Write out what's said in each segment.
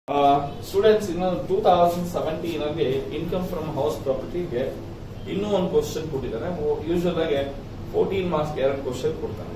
Students ಇನ್ನು 2017 ಅಲ್ಲಿ income from house ಪ್ರಾಪರ್ಟಿಗೆ ಇನ್ನೂ ಒಂದು ಕ್ವಶನ್ ಕೊಟ್ಟಿದ್ದಾರೆ. ಯೂಶುವಲ್ ಆಗಿ 14 ಮಾರ್ಕ್ಸ್ 2 ಕ್ವಶನ್ ಕೊಡ್ತಾನೆ.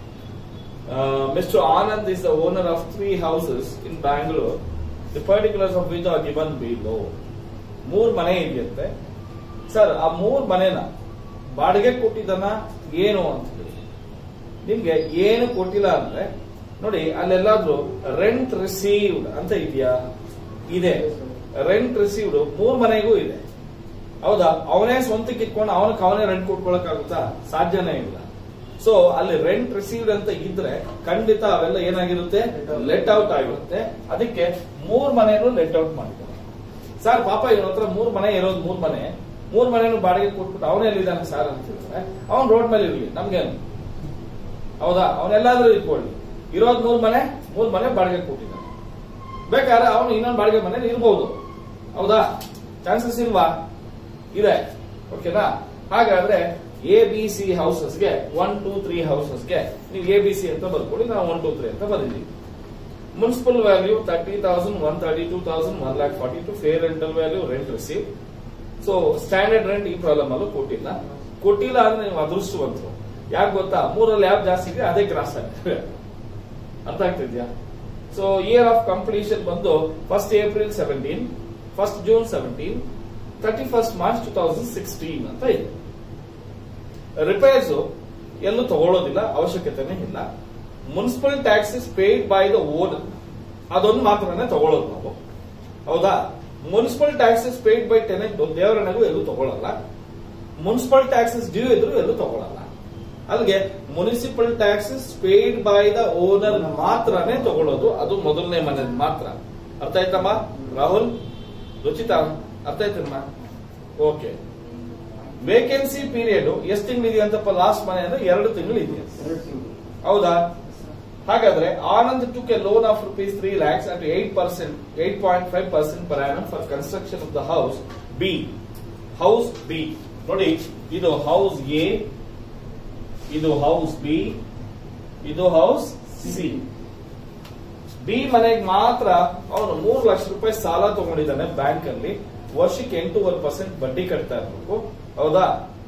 Mister Anand is the owner of 3 houses in Bangalore. The particulars of which are given below. 3 ಮನೆ ಇದೆಯಂತೆ ಸರ್. ಆ 3 ಮನೆನ ಬಾಡಿಗೆ ಕೊಟ್ಟಿದ್ದಾನ ಏನು ಅಂತ ಹೇಳಿ. ನಿಮ್ಗೆ ಏನು ಕೊಟ್ಟಿಲ್ಲ ಅಂದ್ರೆ ನೋಡಿ, ಅಲ್ಲೆಲ್ಲಾದ್ರೂ ರೆಂಟ್ ರಿಸೀವ್ಡ್ ಅಂತ ಇದೆಯಾ? ಇದೆ. ರೆಂಟ್ ರಿಸೀವ್ಡ್ 3 ಮನೆಗೂ ಇದೆ. ಹೌದಾ? ಅವನೇ ಸ್ವಂತಕ್ಕೆ ಇಟ್ಕೊಂಡು ಅವನೇ ರೆಂಟ್ ಕೊಟ್ಕೊಳಕ್ಕಾಗುತ್ತಾ? ಸಾಧ್ಯನೇ ಇಲ್ಲ. ಸೊ ಅಲ್ಲಿ ರೆಂಟ್ ರಿಸೀವ್ಡ್ ಅಂತ ಇದ್ರೆ ಖಂಡಿತ ಅವೆಲ್ಲ ಏನಾಗಿರುತ್ತೆ? ಲೆಟ್ ಔಟ್ ಆಗಿರುತ್ತೆ. ಅದಕ್ಕೆ 3 ಮನೆನೂ ಲೆಟ್ ಔಟ್ ಮಾಡಿದ್ದಾರೆ. ಸರ್ ಪಾಪ ಇವನ ಹತ್ರ 3 ಮನೆ ಇರೋದು, 3 ಮನೆನೂ ಬಾಡಿಗೆ ಕೊಟ್ಬಿಟ್ಟು ಅವನೇ ಎಲ್ಲಿದ್ದಾನೆ ಸರ್ ಅಂತ ಹೇಳಿದ್ರೆ, ಅವನ್ ರೋಡ್ ಮೇಲೆ ಇರ್ಲಿ, ನಮ್ಗೇನು? ಹೌದಾ? ಅವನೆಲ್ಲಾದ್ರೂ ಇಟ್ಕೊಳ್ಳಿ, ಇರೋದು 3 ಮನೆ ಬಾಡಿಗೆ ಕೊಟ್ಟಿದ್ದಾನೆ. ಬೇಕಾದ್ರೆ ಅವನು ಇನ್ನೊಂದು ಬಾಡಿಗೆ ಮನೇಲಿ ಇರ್ಬೋದು. ಹೌದಾ? ಚಾನ್ಸಸ್ ಇಲ್ವಾ? ಇದೆ. ಓಕೆನಾ? ಹಾಗಾದ್ರೆ ABC ಹೌಸಸ್ಗೆ 1, 2, 3 ಹೌಸಸ್ಗೆ ನೀವು ABC ಅಂತ ಬರ್ಕೊಳ್ಳಿ. ನಾವು 1, 2, 3 ಅಂತ ಬಂದಿದ್ದೀವಿ. Municipal value 30,000, 132,000, 1,42,000 fair rental value, rent receive. So standard rent ಈ ಪ್ರಾಬ್ಲಮ್ ಅಲ್ಲೂ ಕೊಟ್ಟಿಲ್ಲ ಅಂದ್ರೆ ನೀವು ಅದೃಷ್ಟವಂತರು. ಯಾಕೆ ಗೊತ್ತಾ? 3ರಲ್ಲಿ ಯಾವ್ದು ಜಾಸ್ತಿ ಇದೆ ಅದೇ ಕ್ರಾಸ್ ಆಗಿದೆ. ಅರ್ಥ ಆಗ್ತಿದ್ಯಾ? ಸೊ ಇಯರ್ ಆಫ್ ಕಂಪ್ಲೀಷನ್ ಬಂದು 1st April 17, 1st June 17, 31st March 2016 ಅಂತ ಇದೆ. ರಿಪೇರ್ಸ್ ಎಲ್ಲೂ ತಗೊಳ್ಳೋದಿಲ್ಲ, ಅವಶ್ಯಕತೆನೇ ಇಲ್ಲ. Municipal taxes paid by the owner, ಅದೊಂದು ಮಾತ್ರನೇ ತಗೊಳ್ಳೋದು ನಾವು. ಹೌದಾ? Municipal taxes paid by tenant ದೇವರನೆಗೂ ಎಲ್ಲೂ ತಗೊಳ್ಳಲ್ಲ. ಮುನ್ಸಿಪಲ್ ಟ್ಯಾಕ್ಸಸ್ ಡ್ಯೂ ಇದ್ರು ಎಲ್ಲೂ ತಗೊಳ್ಳಲ್ಲ. ಅಲ್ಲಿಗೆ municipal taxes paid by the owner ಮಾತ್ರನೇ ತಗೊಳ್ಳೋದು. ಅದು ಮೊದಲನೇ ಮನೆ ಮಾತ್ರ. ಅರ್ಥ ಆಯ್ತಮ್ಮ? ರಾಹುಲ್, ರುಚಿತಾ, ಅರ್ಥ ಆಯ್ತಮ್ಮ? ಓಕೆ. ವೇಕೆನ್ಸಿ ಪೀರಿಯಡ್ ಎಷ್ಟು ತಿಂಗಳಿದೆ ಅಂತಪ್ಪ? ಲಾಸ್ಟ್ ಮನೆ ಅಂದ್ರೆ 2 ತಿಂಗಳು ಇದೆ. ಹೌದಾ? ಹಾಗಾದ್ರೆ Anand took a loan of rupees 3 lakhs at 8.5% per annum for construction of the house B. House B ನೋಡಿ, ಇದು ಹೌಸ್ ಎ, ಇದು ಹೌಸ್ ಬಿ, ಇದು ಹೌಸ್ ಸಿ. ಬಿ ಮನೆಗೆ ಮಾತ್ರ ಅವನು 3 ಲಕ್ಷ ರೂಪಾಯಿ ಸಾಲ ತಗೊಂಡಿದ್ದಾನೆ ಬ್ಯಾಂಕ್ ಅಲ್ಲಿ. ವರ್ಷಕ್ಕೆ 8.5% ಬಡ್ಡಿ ಕಟ್ತಾ ಇರಬೇಕು. ಹೌದಾ?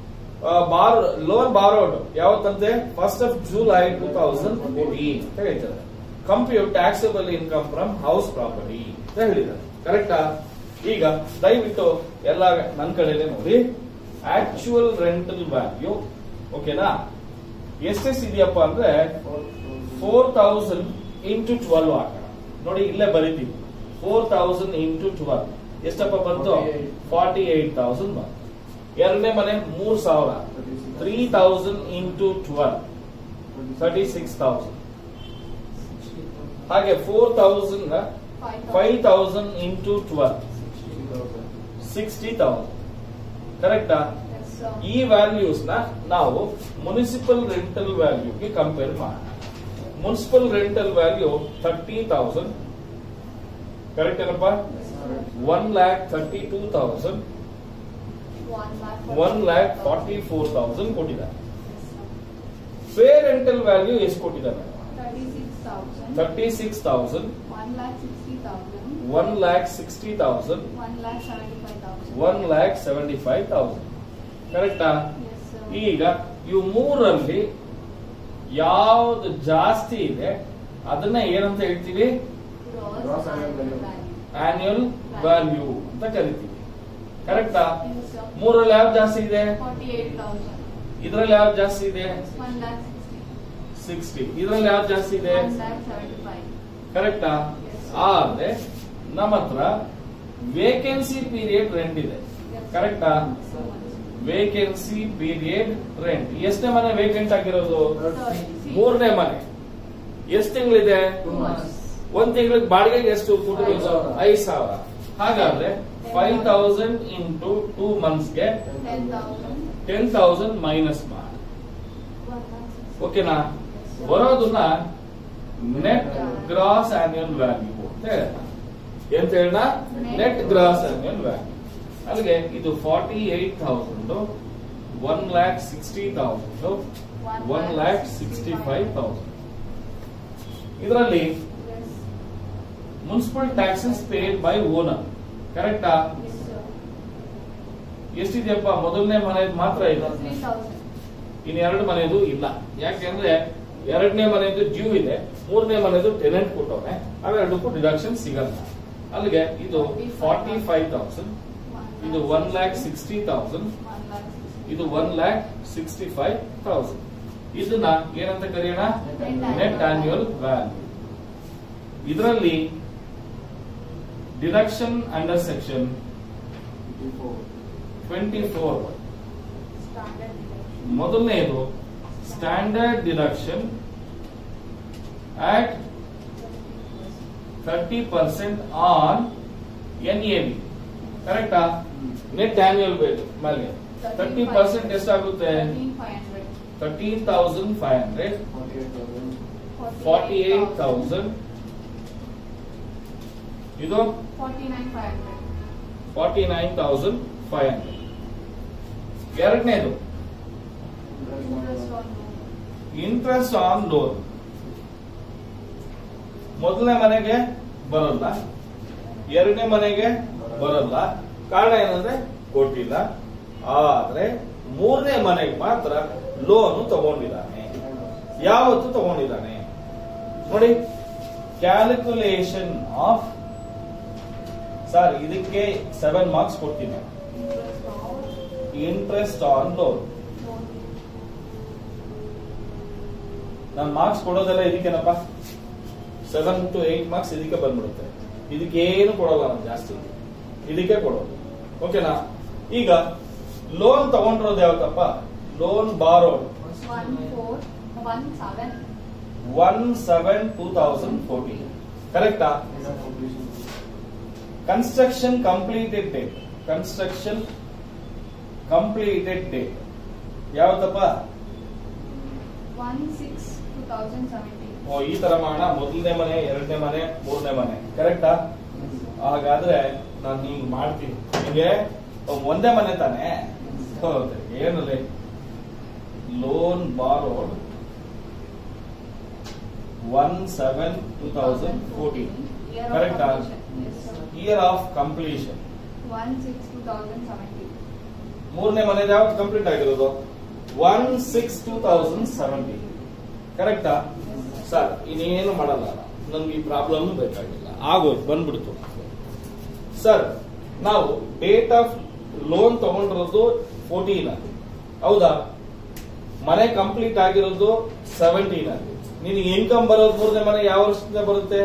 ಲೋನ್ ಬಾರೋಡ್ ಯಾವತ್ತಂತೆ? 1st of July 2014 ಅಂತ ಹೇಳ್ತಾರೆ. Compute taxable income from house property ಅಂತ ಹೇಳಿದ್ದಾರೆ. ಕರೆಕ್ಟಾ? ಈಗ ದಯವಿಟ್ಟು ಎಲ್ಲ ನನ್ನ ಕಡೆನೆ ನೋಡಿ. ಆಕ್ಚುಯಲ್ ರೆಂಟಲ್ ವ್ಯಾಲ್ಯೂ ಓಕೆನಾ? ಎಷ್ಟೆಷ್ಟಿದೆಯಪ್ಪ ಅಂದ್ರೆ 4,000 into 12 ಹಾಕೋಣ. ನೋಡಿ ಇಲ್ಲೇ ಬರೀತೀವಿ. 4,000 into 12 ಎಷ್ಟಪ್ಪ ಬಂತು? 48,000 ಬಂತು. ಎರಡನೇ ಮನೆ 3,000, 3,000 into 12 36,000. ಹಾಗೆ 4,000 5,000 into 12 60,000. ಕರೆಕ್ಟಾ? ಈ ವ್ಯಾಲ್ಯೂಸ್ ನ ನಾವು ಮುನಿಸಿಪಲ್ ರೆಂಟಲ್ ವ್ಯಾಲ್ಯೂಗೆ ಕಂಪೇರ್ ಮಾಡೋಣ. Municipal rental value 30,000. ಕರೆಕ್ಟ್ ಏನಪ್ಪ? 1,32,000, 1,44,000 ಕೊಟ್ಟಿದ್ದಾರೆ. ಫೇರ್ ರೆಂಟಲ್ ವ್ಯಾಲ್ಯೂ ಎಷ್ಟು ಕೊಟ್ಟಿದ್ದಾರೆ? 36,000, 1,60,000, 1,75,000. ಕರೆಕ್ಟಾ? ಈಗ ಇವು 3ರಲ್ಲಿ ಯಾವ್ದು ಜಾಸ್ತಿ ಇದೆ ಅದನ್ನ ಏನಂತ ಹೇಳ್ತೀವಿ? ಆನ್ಯುಯಲ್ ವ್ಯಾಲ್ಯೂ ಅಂತ ಕರಿತೀವಿ. ಕರೆಕ್ಟಾ? 3ರಲ್ಲಿ ಯಾವ್ದು ಜಾಸ್ತಿ ಇದೆ? 48,000. ಇದ್ರಲ್ಲಿ ಯಾವ್ದು ಜಾಸ್ತಿ ಇದೆ? 60. ಇದ್ರಲ್ಲಿ ಯಾವ್ದು ಜಾಸ್ತಿ ಇದೆ? 1,75,000. ಕರೆಕ್ಟಾ? ಆದ್ರೆ ನಮ್ಮ ಹತ್ರ ವೇಕೆನ್ಸಿ ಪೀರಿಯಡ್ ರೆಂಟ್ ಇದೆ. ಕರೆಕ್ಟಾ? ವೇಕೆನ್ಸಿ ಪೀರಿಯಡ್ ರೆಂಟ್ ಎಷ್ಟನೇ ಮನೆ ವೇಕೆಂಟ್ ಆಗಿರೋದು? 3ನೇ ಮನೆ. ಎಷ್ಟು ತಿಂಗಳಿದೆ? 1 ತಿಂಗಳಿಗೆ ಬಾಡಿಗೆಗೆ ಎಷ್ಟು ಕೊಟ್ಟಿರೋದು? 5,000. ಹಾಗಾದ್ರೆ 5,000 into 2 ಮಂತ್ಸ್ಗೆ 10,000 ಮೈನಸ್ ಮಾಡಿ. ಓಕೆನಾ? ಬರೋದನ್ನ ನೆಟ್ ಗ್ರಾಸ್ ಆನ್ಯುಯಲ್ ವ್ಯಾಲ್ಯೂ ಅಂತ ಹೇಳ. ಎಂತ ಹೇಳ? Net gross annual value. ಅಲ್ಲಿಗೆ ಇದು 48,000, 1,60,000, 1,65,000. ಇದರಲ್ಲಿ municipal taxes paid by owner. ಕರೆಕ್ಟಾ? Yes, sir. ಎಷ್ಟಿದೆಯಪ್ಪ? ಮೊದಲನೇ ಮನೆದು ಮಾತ್ರ ಇದೆ, 3,000. ಇನ್ನು ಎರಡು ಮನೆದು ಇಲ್ಲ. ಯಾಕೆಂದ್ರೆ ಎರಡನೇ ಮನೆದು ಡ್ಯೂ ಇದೆ, ಮೂರನೇ ಮನೆದು ಟೆನೆಂಟ್ ಕೊಟ್ಟವನೆ, ಅವೆರಡಕ್ಕೂ ಡಿಡಕ್ಷನ್ ಸಿಗಲ್ಲ. ಅಲ್ಲಿಗೆ ಇದು 45,000, ಇದು 1,60,000, 1,60,000. ಇದು 1,65,000. ಇದನ್ನ ಏನಂತ ಕರೆಯೋಣ? Net annual value. ಇದರಲ್ಲಿ deduction under section 24. Standard deduction. ಮೊದಲನೇದು standard deduction at 30% on NAV. ಕರೆಕ್ಟಾ? ನೆಟ್ ಆನ್ಯುಯಲ್ ಮೇಲೆ 30% ಎಷ್ಟಾಗುತ್ತೆ? 13,500. 13,500, 48,000, ಇದು 49,500. 49,500. ಎರಡನೇದು Interest on loan. Interest on loan. ಮೊದಲನೇ ಮನೆಗೆ ಬರಲ್ಲ, ಎರಡನೇ ಮನೆಗೆ ಬರಲ್ಲ. ಕಾರಣ ಏನಂದ್ರೆ ಕೊಟ್ಟಿಲ್ಲ. ಆದ್ರೆ ಮೂರನೇ ಮನೆಗೆ ಮಾತ್ರ ಲೋನ್ ತಗೊಂಡಿದ್ದಾನೆ. ಯಾವತ್ತು ತಗೊಂಡಿದ್ದಾನೆ ನೋಡಿ. ಕ್ಯಾಲ್ಕುಲೇಷನ್ ಆಫ್, ಸರ್ ಇದಕ್ಕೆ 7 ಮಾರ್ಕ್ಸ್ ಕೊಡ್ತೀನಿ. Interest on interest on loan. loan. ನಾನು ಮಾರ್ಕ್ಸ್ ಕೊಡೋದೆಲ್ಲ ಇದಕ್ಕೇನಪ್ಪ, 7 to 8 ಮಾರ್ಕ್ಸ್ ಇದಕ್ಕೆ ಬಂದ್ಬಿಡುತ್ತೆ. ಇದಕ್ಕೇನು ಕೊಡೋಲ್ಲ ನಾನು ಜಾಸ್ತಿ, ಇದಕ್ಕೆ ಕೊಡೋದು. ಓಕೆನಾ? ಈಗ ಲೋನ್ ತಗೊಂಡಿರೋದು ಯಾವತ್ತಪ್ಪ? Loan borrowed 1/7/2014. ಕರೆಕ್ಟಾ? Construction completed date. Construction completed date ಯಾವತ್ತಪ್ಪ? 1/6/2017. ಓ, ಈ ತರ ಮಾಡೋಣ. ಮೊದಲನೇ ಮನೆ, ಎರಡನೇ ಮನೆ, ಮೂರನೇ ಮನೆ. ಕರೆಕ್ಟಾ? ಹಾಗಾದ್ರೆ ನಾನು ಹಿಂಗ್ ಮಾಡ್ತೀನಿ. ನಿಮಗೆ ಒಂದೇ ಮನೆ ತಾನೆ? ಹೌದು. ಏನಲ್ಲಿ ಲೋನ್ ಬಾರೋಡ್ 1/7/2014. Year of ಕರೆಕ್ಟಾ? completion. Yes, sir. Year of completion 1/6/2017. ಮೂರನೇ ಮನೆದು ಯಾವ್ದು ಕಂಪ್ಲೀಟ್ ಆಗಿರೋದು? 1/6/2017. ಕರೆಕ್ಟಾ? ಸರ್ ಇನ್ನೇನು ಮಾಡಲ್ಲ, ನಮ್ಗೆ ಈ ಪ್ರಾಬ್ಲಮ್ ಬೇಕಾಗಿಲ್ಲ, ಆಗೋದು ಬಂದ್ಬಿಡ್ತು. ಸರ್ ನಾವು ಡೇಟ್ ಆಫ್ ಲೋನ್ ತಗೊಂಡಿರೋದು 14 ಆಗಿ, ಹೌದಾ? ಮನೆ ಕಂಪ್ಲೀಟ್ ಆಗಿರೋದು 17 ಆಗಿ. ನಿನಗೆ ಇನ್ಕಮ್ ಬರೋದು ಮೂರನೇ ಮನೆ ಯಾವ ವರ್ಷದಿಂದ ಬರುತ್ತೆ?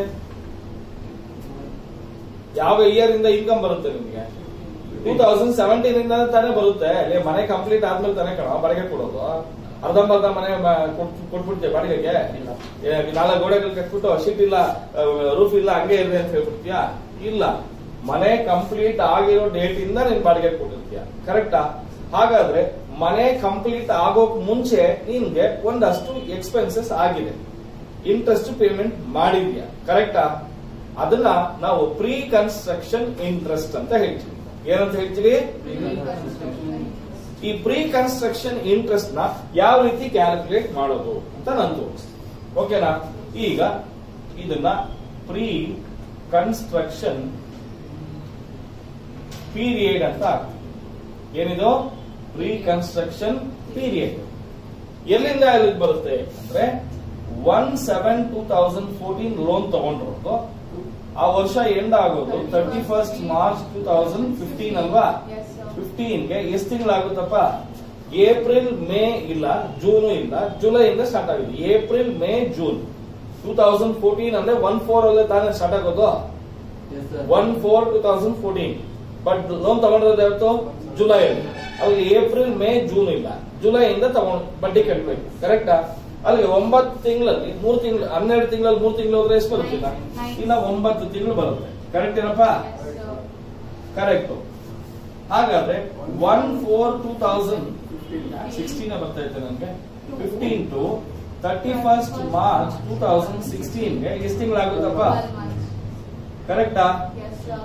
ಯಾವ ಇಯರ್ ಇಂದ ಇನ್ಕಮ್ ಬರುತ್ತೆ ನಿಮ್ಗೆ? 2017 ಇಂದ ತಾನೇ ಬರುತ್ತೆ. ಮನೆ ಕಂಪ್ಲೀಟ್ ಆದ್ಮೇಲೆ ತಾನೇ ಕಣ ಬಾಡಿಗೆ ಕೊಡೋದು. ಅರ್ಧಂಬರ್ಧ ಮನೆ ಕೊಟ್ಬಿಡ್ತೀಯ ಬಾಡಿಗೆಗೆ. 4 ಗೋಡೆಗಳು ಕಟ್ಬಿಟ್ಟು ಶೀಟ್ ಇಲ್ಲ, ರೂಫ್ ಇಲ್ಲ, ಹಂಗೆ ಇರದೆ ಅಂತ ಹೇಳ್ಬಿಡ್ತೀಯಾ? ಇಲ್ಲ, ಮನೆ ಕಂಪ್ಲೀಟ್ ಆಗಿರೋ ಡೇಟ್ ಇಂದ ನೀನ್ ಬಾಡಿಗೆ ಕೊಟ್ಟಿರ್ತೀಯ. ಕರೆಕ್ಟಾ? ಹಾಗಾದ್ರೆ ಮನೆ ಕಂಪ್ಲೀಟ್ ಆಗೋಕ್ ಮುಂಚೆ ನಿನ್ಗೆ ಒಂದಷ್ಟು ಎಕ್ಸ್ಪೆನ್ಸಸ್ ಆಗಿದೆ, ಇಂಟ್ರೆಸ್ಟ್ ಪೇಮೆಂಟ್ ಮಾಡಿದ್ಯಾ. ಕರೆಕ್ಟಾ? ಅದನ್ನ ನಾವು ಪ್ರೀ ಕನ್ಸ್ಟ್ರಕ್ಷನ್ ಇಂಟ್ರೆಸ್ಟ್ ಅಂತ ಹೇಳ್ತೀವಿ. ಏನಂತ ಹೇಳ್ತೀವಿ? ಈ ಪ್ರೀ ಕನ್ಸ್ಟ್ರಕ್ಷನ್ ಇಂಟ್ರೆಸ್ಟ್ ನ ಯಾವ ರೀತಿ ಕ್ಯಾಲ್ಕುಲೇಟ್ ಮಾಡೋದು ಅಂತ ನಾನು ತೋರಿಸ್ತೀನಿ. ಓಕೆನಾ? ಈಗ ಇದನ್ನ ಪ್ರೀ ಕನ್ಸ್ಟ್ರಕ್ಷನ್ ಪೀರಿಯಡ್ ಅಂತ ಆಗ್ತದೆ. ಏನಿದು? Pre construction period. ಎಲ್ಲಿಂದ ಎಲ್ಲಿಗೆ ಬರುತ್ತೆ ಅಂದ್ರೆ 1/7/2014 ಲೋನ್ ತಗೊಂಡಿರೋದು, ಆ ವರ್ಷ ಎಂಡ್ ಆಗೋದು 31st March 2015 ಅಲ್ವಾ? Yes, sir. 15ಗೆ ಎಷ್ಟು ತಿಂಗಳಾಗುತ್ತಪ್ಪ? ಏಪ್ರಿಲ್, ಮೇ ಇಲ್ಲ, ಜೂನು ಇಲ್ಲ, ಜುಲೈಯಿಂದ ಸ್ಟಾರ್ಟ್ ಆಗಿದೆ. ಏಪ್ರಿಲ್, ಮೇ, ಜೂನ್ 2014 ಅಂದ್ರೆ 1/4 ಅಲ್ಲೇ ತಾನೇ ಸ್ಟಾರ್ಟ್ ಆಗೋದು. 1/4/2014. ಬಟ್ ಲೋನ್ ತಗೊಂಡಿರೋದು ಯಾವತ್ತು? ಜುಲೈ ಅಲ್ಲಿ. ಅಲ್ಲಿ ಏಪ್ರಿಲ್, ಮೇ, ಜೂನ್ ಇಲ್ಲ, ಜುಲೈಯಿಂದ ತಗೊಂಡು ಬಡ್ಡಿ ಕಟ್ಟಬೇಕು. ಕರೆಕ್ಟಾ? ಅಲ್ಲಿ 9 ತಿಂಗಳಲ್ಲಿ 3 ತಿಂಗಳು, 12 ತಿಂಗಳಲ್ಲಿ 3 ತಿಂಗಳು ಹೋದ್ರೆ ಎಷ್ಟು ಬರುತ್ತಿಲ್ಲ? ಇನ್ನ 9 ತಿಂಗಳು ಬರುತ್ತೆ. ಕರೆಕ್ಟ್ ಏನಪ್ಪ? Yes, sir. ಕರೆಕ್ಟ್. ಹಾಗಾದ್ರೆ 1/4/2016 ಬರ್ತಾ ಇತ್ತು ನನಗೆ. 15 to 31st March 2016ಗೆ ಎಷ್ಟು ತಿಂಗಳಾಗುತ್ತಪ್ಪ? 12 months. ಕರೆಕ್ಟಾ? Yes, sir.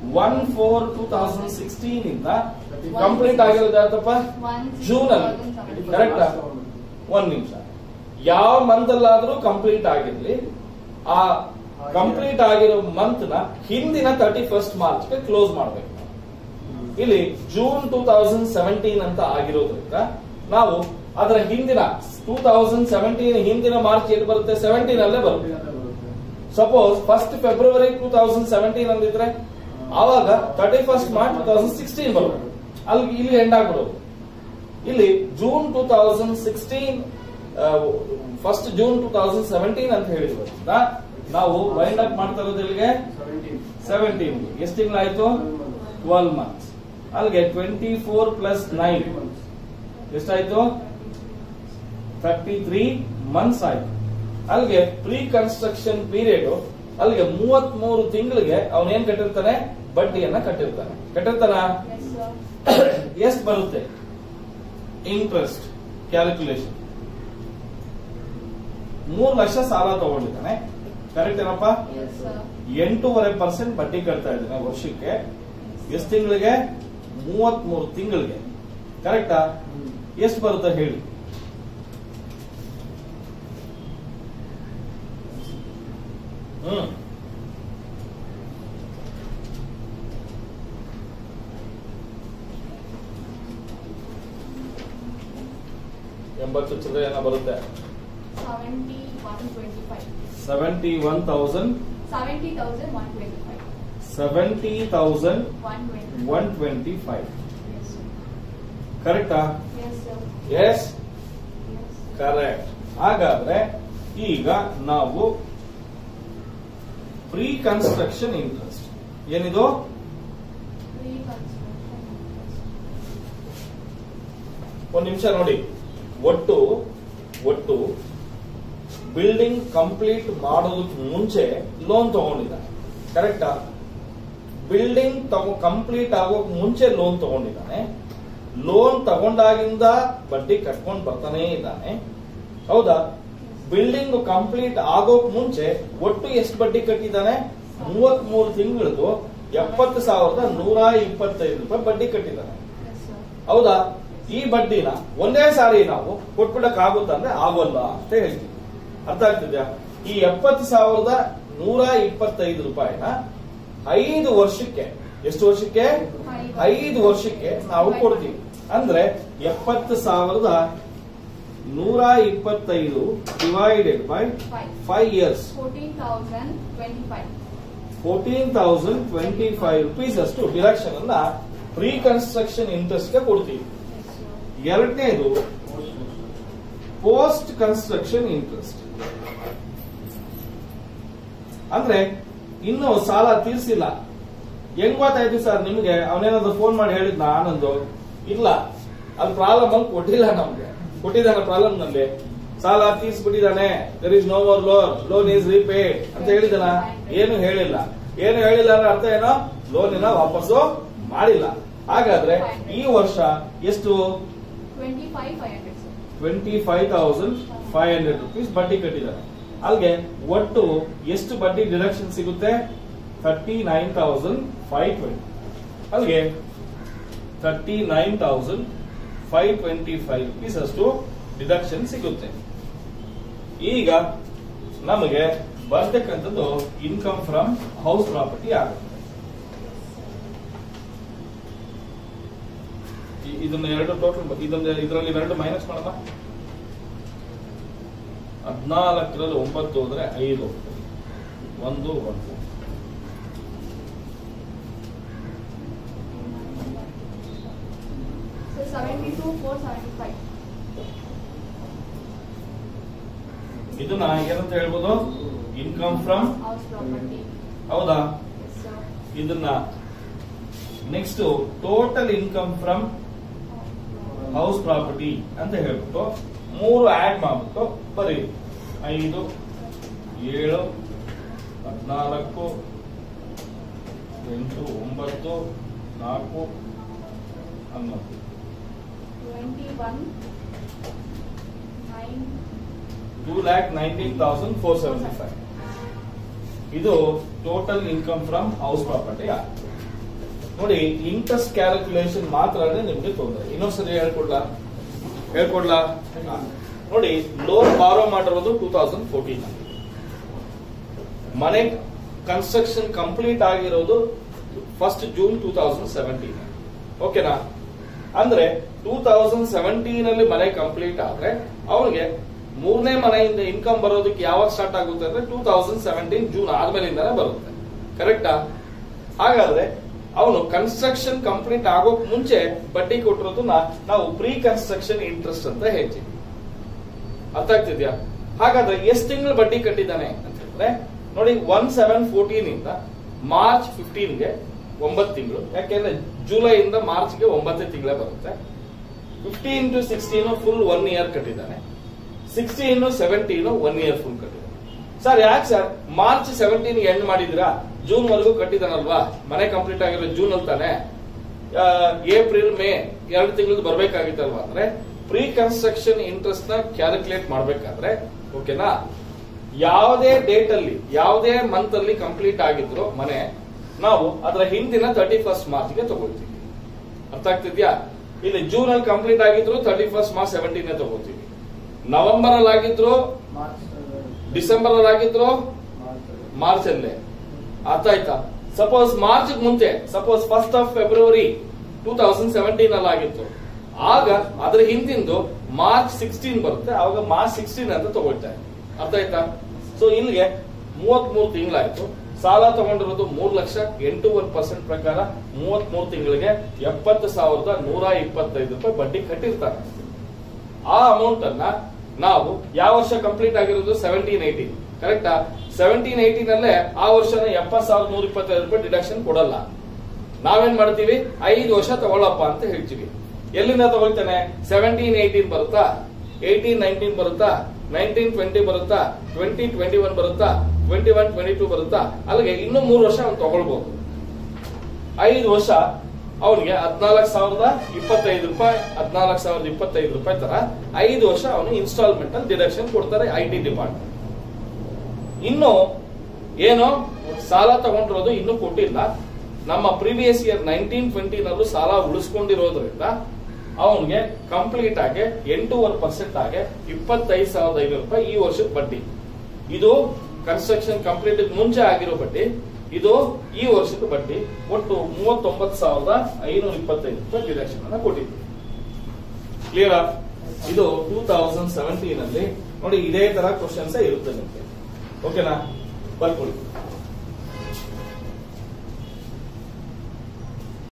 1/4/2016 ಇಂದ ಕಂಪ್ಲೀಟ್ ಆಗಿರೋದು ಯಾವತ್ತಪ್ಪ? ಜೂನ್ ಅಲ್ಲಿ. 1/6/2017. ಕರೆಕ್ಟಾ? ಒಂದ್ ನಿಮಿಷ. ಯಾವ ಮಂತ್ ಅಲ್ಲಾದ್ರೂ ಕಂಪ್ಲೀಟ್ ಆಗಿರ್ಲಿ, ಆ ಕಂಪ್ಲೀಟ್ ಆಗಿರೋ ಮಂತ್ ನ ಹಿಂದಿನ 31st ಮಾರ್ಚ್ ಕ್ಲೋಸ್ ಮಾಡಬೇಕು. ಇಲ್ಲಿ ಜೂನ್ 2017 ಅಂತ ಆಗಿರೋದ್ರಿಂದ ನಾವು ಅದರ ಹಿಂದಿನ 2017 ಹಿಂದಿನ ಮಾರ್ಚ್ ಎಲ್ಲಿ ಬರುತ್ತೆ, 17 ಅಲ್ಲೇ ಬರುತ್ತೆ. ಸಪೋಸ್ 1st ಫೆಬ್ರವರಿ 2017 ಅಂದಿದ್ರೆ ಆವಾಗ 31st ಮಾರ್ಚ್ 2016 ಬರುತ್ತೆ. ಅಲ್ಲಿ ಇಲ್ಲಿ ಎಂಡ್ ಆಗ್ಬಿಡೋದು. ಇಲ್ಲಿ ಜೂನ್ 2016 1st ಜೂನ್ 2017 ಅಂತ ಹೇಳಿದ್ರಿಂದ ನಾವು ವೈಂಡ್ ಅಪ್ ಮಾಡ್ತಾ ಇರೋದು ಇಲ್ಲಿಗೆ 17. ಎಷ್ಟು ತಿಂಗಳಾಯ್ತು? 12 ಮಂತ್ಸ್. ಅಲ್ಲಿಗೆ 24 ಪ್ಲಸ್ 9 ಎಷ್ಟಾಯ್ತು? 33 ಮಂತ್ಸ್ ಆಯ್ತು. ಅಲ್ಲಿಗೆ ಪ್ರೀ ಕನ್ಸ್ಟ್ರಕ್ಷನ್ ಪೀರಿಯಡ್ ಅಲ್ಲಿಗೆ 33 ತಿಂಗಳಿಗೆ ಅವನೇನ್ ಕಟ್ಟಿರ್ತಾನೆ? ಬಡ್ಡಿಯನ್ನ ಕಟ್ಟಿರ್ತಾನೆ. ಎಷ್ಟು ಬರುತ್ತೆ ಇಂಟ್ರೆಸ್ಟ್ ಕ್ಯಾಲ್ಕುಲೇಷನ್? 3 ಲಕ್ಷ ಸಾಲ ತಗೊಂಡಿದ್ದಾನೆ, ಕರೆಕ್ಟ್ ಏನಪ್ಪ? 8.5% ಬಡ್ಡಿ ಕಟ್ತಾ ಇದ್ದಾನೆ ವರ್ಷಕ್ಕೆ. ಎಷ್ಟು ತಿಂಗಳಿಗೆ? 33 ತಿಂಗಳಿಗೆ, ಕರೆಕ್ಟಾ? ಎಷ್ಟು ಬರುತ್ತೆ ಹೇಳಿ? ಹ್ಮ್ 80 ಚಿಲ್ಲರೆ ಏನೋ ಬರುತ್ತೆ. 70,125 ಕರೆಕ್ಟಾ? Yes correct. ಹಾಗಾದ್ರೆ ಈಗ ನಾವು ಪ್ರೀ ಕನ್ಸ್ಟ್ರಕ್ಷನ್ ಇಂಟ್ರೆಸ್ಟ್ ಏನಿದು? ಒಂದು ನಿಮಿಷ ನೋಡಿ. ಒಟ್ಟು ಬಿಲ್ಡಿಂಗ್ ಕಂಪ್ಲೀಟ್ ಮಾಡೋದಕ್ಕೆ ಮುಂಚೆ ಲೋನ್ ತಗೊಂಡಿದ್ದಾನೆ, ಕರೆಕ್ಟಾ? ಬಿಲ್ಡಿಂಗ್ ಕಂಪ್ಲೀಟ್ ಆಗೋಕ್ ಮುಂಚೆ ಲೋನ್ ತಗೊಂಡಿದ್ದಾನೆ. ಲೋನ್ ತಗೊಂಡಾಗಿಂದ ಬಡ್ಡಿ ಕಟ್ಕೊಂಡು ಬರ್ತಾನೆ ಇದ್ದಾನೆ, ಹೌದಾ? ಬಿಲ್ಡಿಂಗ್ ಕಂಪ್ಲೀಟ್ ಆಗೋಕ್ ಮುಂಚೆ ಒಟ್ಟು ಎಷ್ಟು ಬಡ್ಡಿ ಕಟ್ಟಿದ್ದಾನೆ? 33 ತಿಂಗಳದು 70,125 ರೂಪಾಯಿ ಬಡ್ಡಿ ಕಟ್ಟಿದ್ದಾನೆ, ಹೌದಾ? ಈ ಬಡ್ಡಿನ ಒಂದೇ ಸಾರಿ ನಾವು ಕೊಟ್ಬಿಡಕ್ ಆಗುತ್ತ ಅಂದ್ರೆ ಆಗೋಲ್ಲ ಅಂತ ಹೇಳ್ತೀವಿ. ಅರ್ಥ ಆಗ್ತಿದ್ಯಾ? ಈ 70,125 ರೂಪಾಯಿನ 5 ವರ್ಷಕ್ಕೆ, ಎಷ್ಟು ವರ್ಷಕ್ಕೆ? 5 ವರ್ಷಕ್ಕೆ ನಾವು ಕೊಡ್ತೀವಿ. ಅಂದ್ರೆ 70,125 ಡಿವೈಡೆಡ್ ಬೈ 5 ಇಯರ್ಸ್ 14,025 rupees ಅಷ್ಟು ಡಿಡಕ್ಷನ್ ಅನ್ನ ಪ್ರೀ ಕನ್ಸ್ಟ್ರಕ್ಷನ್ ಇಂಟ್ರೆಸ್ಟ್ ಗೆ ಕೊಡ್ತೀವಿ. ಎರಡನೇದು ಪೋಸ್ಟ್ ಕನ್ಸ್ಟ್ರಕ್ಷನ್ ಇಂಟ್ರೆಸ್ಟ್. ಅಂದ್ರೆ ಇನ್ನು ಸಾಲ ತೀರ್ಸಿಲ್ಲ. ಹೆಂಗ್ ಗೊತ್ತಾಯ್ತು ಸರ್ ನಿಮ್ಗೆ? ಅವನೇನಾದ್ರು ಫೋನ್ ಮಾಡಿ ಹೇಳಿದ್ನ ಆನಂದು? ಇಲ್ಲ, ಅದು ಪ್ರಾಬ್ಲಮ್ ಅಲ್ಲಿ ಕೊಟ್ಟಿಲ್ಲ ನಮ್ಗೆ. ಕೊಟ್ಟಿದ್ದಾನೆ ಪ್ರಾಬ್ಲಮ್ ನಲ್ಲಿ, ಸಾಲ ತೀರ್ಸ್ಬಿಟ್ಟಿದ್ದಾನೆ, there is no more loan is repaid ಅಂತ ಹೇಳಿದಾನ? ಏನು ಹೇಳಿಲ್ಲ. ಅಂದ್ರೆ ಅರ್ಥ ಏನೋ? ಲೋನಿನ ವಾಪಸ್ಸು ಮಾಡಿಲ್ಲ. ಹಾಗಾದ್ರೆ ಈ ವರ್ಷ ಎಷ್ಟು? 25,500 ರೂಪೀಸ್ ಬಡ್ಡಿ ಕಟ್ಟಿದ್ದಾರೆ. ಅಲ್ಲಿಗೆ ಒಟ್ಟು ಎಷ್ಟು ಬಡ್ಡಿ ಡಿಡಕ್ಷನ್ ಸಿಗುತ್ತೆ? 39,520. ಅಲ್ಲಿಗೆ 39,525 ರೂಪೀಸ್ ಅಷ್ಟು ಡಿಡಕ್ಷನ್ ಸಿಗುತ್ತೆ. ಈಗ ನಮಗೆ ಬರ್ತಕ್ಕಂಥದ್ದು ಇನ್ಕಮ್ ಫ್ರಮ್ ಹೌಸ್ ಪ್ರಾಪರ್ಟಿ ಆಗುತ್ತೆ. ಇದನ್ನ ಎರಡು ಟೋಟಲ್, ಇದರಲ್ಲಿ 2 ಮೈನಸ್ ಮಾಡಮ್ಮ. 14ರಲ್ಲಿ 9 ಹೋದ್ರೆ 5 ಹೋಗ್ತದೆ, 1 1. So 72,475. ಇದನ್ನ ಏನಂತ ಹೇಳ್ಬೋದು? ಇನ್ಕಮ್ ಫ್ರಮ್ ಹೌಸ್ ಪ್ರಾಪರ್ಟಿ, ಹೌದಾ? yes sir. ಇದನ್ನ next total income from house property ಅಂತ ಹೇಳ್ಬಿಟ್ಟು 3 ಆಡ್ ಮಾಡ್ಬಿಟ್ಟು ಬರೀ 5, 7, 14, 8, 9, 4, 11. 21, 9. 2,19,475. ಇದು total income from house property. ನೋಡಿ, ಇಂಟ್ರೆಸ್ಟ್ ಕ್ಯಾಲ್ಕುಲೇಷನ್ ಮಾತ್ರ ನಿಮ್ಗೆ ತೊಂದರೆ. ಇನ್ನೊಂದ್ಸರಿ ಹೇಳ್ಕೊಡ್ಲಾ? ನೋಡಿ, ಲೋನ್ ಬಾರೋ ಮಾಡಿರೋದು 2014. ಮನೆ ಕನ್ಸ್ಟ್ರಕ್ಷನ್ ಕಂಪ್ಲೀಟ್ ಆಗಿರೋದು 1st June 2017. ಓಕೆನಾ? ಅಂದ್ರೆ 2017 ಅಲ್ಲಿ ಮನೆ ಕಂಪ್ಲೀಟ್ ಆದ್ರೆ ಅವನಿಗೆ ಮೂರನೇ ಮನೆಯಿಂದ ಇನ್ಕಮ್ ಬರೋದಕ್ಕೆ ಯಾವಾಗ ಸ್ಟಾರ್ಟ್ ಆಗುತ್ತೆ ಅಂದ್ರೆ 2017 ಜೂನ್ ಆದ್ಮೇಲಿಂದಾನೆ ಬರುತ್ತೆ. ಕರೆಕ್ಟಾ? ಹಾಗಾದ್ರೆ ಅವನು ಕನ್ಸ್ಟ್ರಕ್ಷನ್ ಕಂಪ್ಲೀಟ್ ಆಗೋಕ್ ಮುಂಚೆ ಬಡ್ಡಿ ಕೊಟ್ಟಿರೋದನ್ನ ನಾವು ಪ್ರೀ ಕನ್ಸ್ಟ್ರಕ್ಷನ್ ಇಂಟ್ರೆಸ್ಟ್ ಅಂತ ಹೇಳ್ತೀವಿ. ಅರ್ಥ ಆಗ್ತಿದ್ಯಾ? ಹಾಗಾದ್ರೆ ಎಷ್ಟು ತಿಂಗಳು ಬಡ್ಡಿ ಕಟ್ಟಿದ್ದಾನೆ ಅಂತ ಹೇಳಿದ್ರೆ ನೋಡಿ, 1/7/14 ಇಂದ ಮಾರ್ಚ್ 15ಗೆ 9 ತಿಂಗಳು. ಯಾಕೆಂದ್ರೆ ಜುಲೈಯಿಂದ ಮಾರ್ಚ್ಗೆ 9 ತಿಂಗಳೇ ಬರುತ್ತೆ. 15 to 16 ಫುಲ್ 1 ಇಯರ್ ಕಟ್ಟಿದ್ದಾನೆ. 16 17 1 ಇಯರ್ ಫುಲ್ ಕಟ್ಟಿದ್ದಾನೆ. ಸರ್ ಯಾಕೆ ಸರ್ ಮಾರ್ಚ್ 17 ಎಂಡ್ ಮಾಡಿದಿರಾ? ಜೂನ್ ವರೆಗೂ ಕಟ್ಟಿದಾನಲ್ವಾ? ಮನೆ ಕಂಪ್ಲೀಟ್ ಆಗಿರೋ ಜೂನ್ ಅಲ್ಲಿ ತಾನೆ. ಏಪ್ರಿಲ್ ಮೇ 2 ತಿಂಗಳು ಬರ್ಬೇಕಾಗಿತ್ತಲ್ವಾ? ಅಂದ್ರೆ ಪ್ರೀ ಕನ್ಸ್ಟ್ರಕ್ಷನ್ ಇಂಟ್ರೆಸ್ಟ್ ನ ಕ್ಯಾಲ್ಕುಲೇಟ್ ಮಾಡ್ಬೇಕಾದ್ರೆ ಓಕೆನಾ, ಯಾವುದೇ ಡೇಟ್ ಅಲ್ಲಿ ಯಾವುದೇ ಮಂತ್ ಅಲ್ಲಿ ಕಂಪ್ಲೀಟ್ ಆಗಿದ್ರು ಮನೆ, ನಾವು ಅದರ ಹಿಂದಿನ 31st ಮಾರ್ಚ್ಗೆ ತಗೊಳ್ತೀವಿ. ಅರ್ಥ ಆಗ್ತಿದ್ಯಾ? ಇಲ್ಲಿ ಜೂನ್ ಅಲ್ಲಿ ಕಂಪ್ಲೀಟ್ ಆಗಿದ್ರು 31st ಮಾರ್ಚ್ 17 ತಗೊಳ್ತೀವಿ. ನವೆಂಬರ್ ಅಲ್ಲಿ ಆಗಿದ್ರು, ಡಿಸೆಂಬರ್ ಅಲ್ಲಿ ಆಗಿದ್ರು, ಮಾರ್ಚ್ ಅಲ್ಲೇ. ಅರ್ಥ ಆಯ್ತಾ? ಸಪೋಸ್ ಮಾರ್ಚ್ ಮುಂಚೆ, ಸಪೋಸ್ 1st of February 2017 ಅಲ್ಲಿ ಆಗಿತ್ತು, ಆಗ ಅದರ ಹಿಂದಿಂದು ಮಾರ್ಚ್ 16 ಬರುತ್ತೆ, ಆವಾಗ ಮಾರ್ಚ್ 16 ಅಂತ ತಗೊಳ್ತಾರೆ. ಅರ್ಥ ಆಯ್ತಾ? ಸೊ ಇಲ್ಲಿಗೆ 33 ತಿಂಗಳಾಯ್ತು. ಸಾಲ ತಗೊಂಡಿರೋದು 3,08,5% ಪ್ರಕಾರ 33 ತಿಂಗಳಿಗೆ 70,125 ರೂಪಾಯಿ ಬಡ್ಡಿ ಕಟ್ಟಿರ್ತಾರೆ. ಆ ಅಮೌಂಟ್ ಅನ್ನ ನಾವು ಯಾವ ವರ್ಷ ಕಂಪ್ಲೀಟ್ ಆಗಿರೋದು? 17-18. ಕರೆಕ್ಟಾ? 17-18 ಅಲ್ಲೇ ಆ ವರ್ಷನ 70,125 ರೂಪಾಯಿ ಡಿಡಕ್ಷನ್ ಕೊಡಲ್ಲ. ನಾವೇನ್ ಮಾಡ್ತೀವಿ? 5 ವರ್ಷ ತಗೊಳ್ಳಪ್ಪ ಅಂತ ಹೇಳ್ತೀವಿ. ಎಲ್ಲಿಂದ ತಗೊಳ್ತಾನೆ? 17-18 ಬರುತ್ತಾ? 18-19 ಬರುತ್ತಾ? 19-20 ಬರುತ್ತಾ? 20-21 ಬರುತ್ತಾ? 21-22 ಬರುತ್ತಾ? ಅಲ್ಲಿಗೆ ಇನ್ನೂ 3 ವರ್ಷ ಅವ್ನು ತಗೊಳ್ಬಹುದು. 5 ವರ್ಷ ಅವನಿಗೆ 14,025 ರೂಪಾಯಿ, 14,025 ರೂಪಾಯಿ ತರ 5 ವರ್ಷ ಅವನು ಇನ್ಸ್ಟಾಲ್ಮೆಂಟ್ ಅಲ್ಲಿ ಡಿಡಕ್ಷನ್ ಕೊಡ್ತಾರೆ IT ಡಿಪಾರ್ಟ್ಮೆಂಟ್. ಇನ್ನು ಏನು ಸಾಲ ತಗೊಂಡಿರೋದು ಇನ್ನೂ ಕೊಟ್ಟಿಲ್ಲ. ನಮ್ಮ ಪ್ರೀವಿಯಸ್ ಇಯರ್ 19-20 ನಲ್ಲೂ ಸಾಲ ಉಳಿಸ್ಕೊಂಡಿರೋದ್ರಿಂದ ಅವನಿಗೆ ಕಂಪ್ಲೀಟ್ ಆಗಿ 8.5% ಆಗಿ 25,500 ರೂಪಾಯಿ ಈ ವರ್ಷದ ಬಡ್ಡಿ. ಇದು ಕನ್ಸ್ಟ್ರಕ್ಷನ್ ಕಂಪ್ಲೀಟ್ ಮುಂಚೆ ಆಗಿರೋ ಬಡ್ಡಿ, ಇದು ಈ ವರ್ಷದ ಬಡ್ಡಿ. ಒಟ್ಟು 39,525 ರೂಪಾಯಿ ಡಿಡಕ್ಷನ್ ಅನ್ನ ಕೊಟ್ಟಿದ್ವಿ. ಕ್ಲಿಯರ್? ಇದು 2017 ಅಲ್ಲಿ ನೋಡಿ, ಇದೇ ತರ ಕ್ವಶನ್ಸ್ ಇರುತ್ತೆ ನಿಮಗೆ. ಓಕೆನಾ? ಬರ್ಕೊಳ್ಳಿ.